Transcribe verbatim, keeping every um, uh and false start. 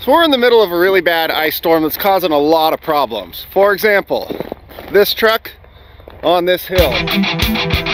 So we're in the middle of a really bad ice storm that's causing a lot of problems. For example, this truck on this hill.